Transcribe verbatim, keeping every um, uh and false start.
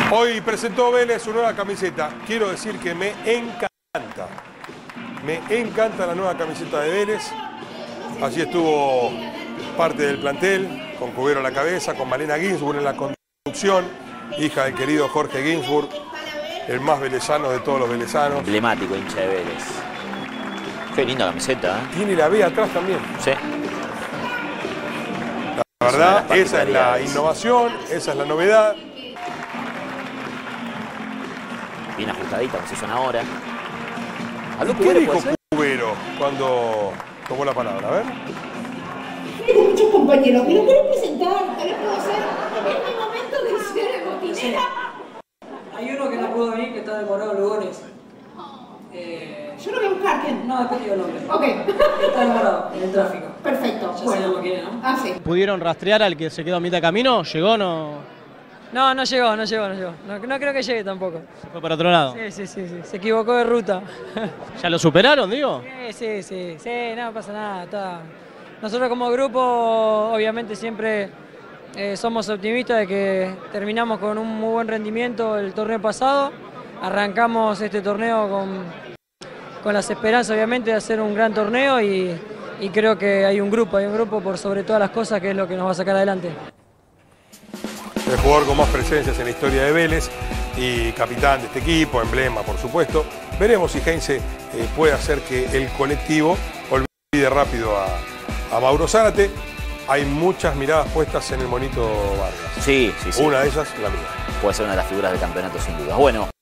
Hoy presentó Vélez su nueva camiseta. Quiero decir que me encanta. Me encanta la nueva camiseta de Vélez. Allí estuvo parte del plantel, con Cubero a la cabeza, con Malena Ginsburg en la conducción, hija del querido Jorge Ginsburg, el más velezano de todos los velezanos. Emblemático hincha de Vélez. Qué linda camiseta, ¿eh? Tiene la B atrás también. Sí. La verdad, esa es la innovación, esa es la novedad. Bien ajustadita, como se hizo ahora. ¿Qué dijo Cubero cuando tomó la palabra? A ver. Tengo muchos compañeros, pero quiero presentar, ¿qué puedo hacer? Es mi momento de ser botinera. Hay uno que no pudo venir, que está demorado en Lugones. Eh, Yo lo voy a buscar, ¿quién? no, después digo el nombre. Ok. Está demorado en el tráfico. Perfecto. Ya Bueno. sabemos quién es, ¿no? Ah, sí. ¿Pudieron rastrear al que se quedó a mitad de camino? ¿Llegó o no? No, no llegó, no llegó, no llegó. No, no creo que llegue tampoco. ¿Se fue para otro lado? Sí, sí, sí, sí. Se equivocó de ruta. ¿Ya lo superaron, digo? Sí, sí, sí. Sí, no pasa nada. Está. Nosotros como grupo, obviamente, siempre eh, somos optimistas de que terminamos con un muy buen rendimiento el torneo pasado. Arrancamos este torneo con, con las esperanzas, obviamente, de hacer un gran torneo y, y creo que hay un grupo, hay un grupo por sobre todas las cosas que es lo que nos va a sacar adelante. El jugador con más presencias en la historia de Vélez y capitán de este equipo, emblema, por supuesto. Veremos si Heinze eh, puede hacer que el colectivo olvide rápido a, a Mauro Zárate. Hay muchas miradas puestas en el Monito Vargas. Sí, sí, sí. Una de ellas, la mía. Puede ser una de las figuras del campeonato, sin duda. Bueno.